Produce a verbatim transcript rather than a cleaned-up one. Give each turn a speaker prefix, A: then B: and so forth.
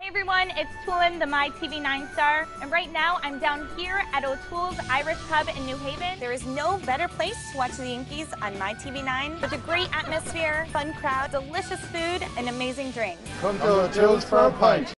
A: Hey everyone, it's Tulin, the My T V nine star, and right now I'm down here at O'Toole's Irish Pub in New Haven.
B: There is no better place to watch the Yankees on My T V nine with a great atmosphere, fun crowd, delicious food, and amazing drinks.
C: Come to O'Toole's for a pint.